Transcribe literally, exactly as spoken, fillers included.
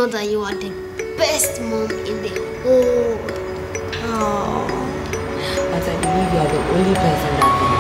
know that you are the best mom in the whole world. Oh. But I believe you are the only person that